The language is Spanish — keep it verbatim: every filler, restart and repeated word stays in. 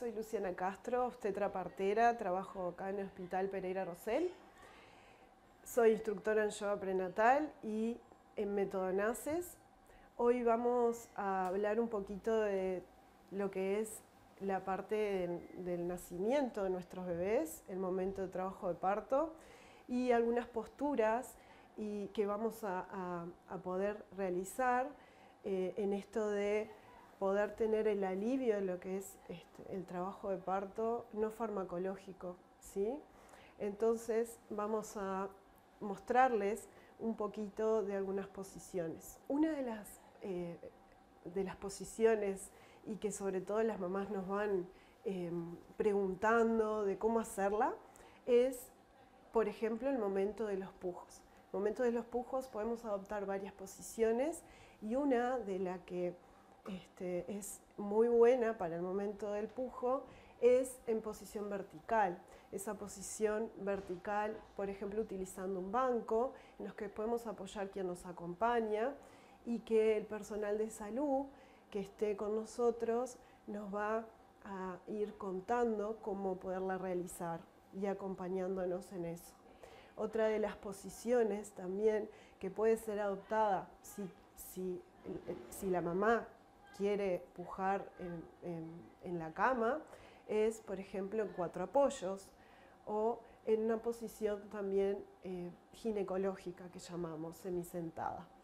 soy Luciana Castro, obstetra partera, trabajo acá en el Hospital Pereira Rosell. Soy instructora en yoga prenatal y en método NACES. Hoy vamos a hablar un poquito de lo que es la parte de, del nacimiento de nuestros bebés, el momento de trabajo de parto y algunas posturas y que vamos a, a, a poder realizar eh, en esto de poder tener el alivio de lo que es este, el trabajo de parto no farmacológico, ¿sí? Entonces vamos a mostrarles un poquito de algunas posiciones. Una de las, eh, de las posiciones y que sobre todo las mamás nos van eh, preguntando de cómo hacerla es, por ejemplo, el momento de los pujos. En el momento de los pujos podemos adoptar varias posiciones y una de la que este, es muy buena para el momento del pujo es en posición vertical. Esa posición vertical, por ejemplo, utilizando un banco en los que podemos apoyar quien nos acompaña y que el personal de salud que esté con nosotros nos va a ir contando cómo poderla realizar y acompañándonos en eso. Otra de las posiciones también que puede ser adoptada si, si, si la mamá quiere pujar en, en, en la cama es, por ejemplo, en cuatro apoyos o en una posición también eh, ginecológica que llamamos semisentada.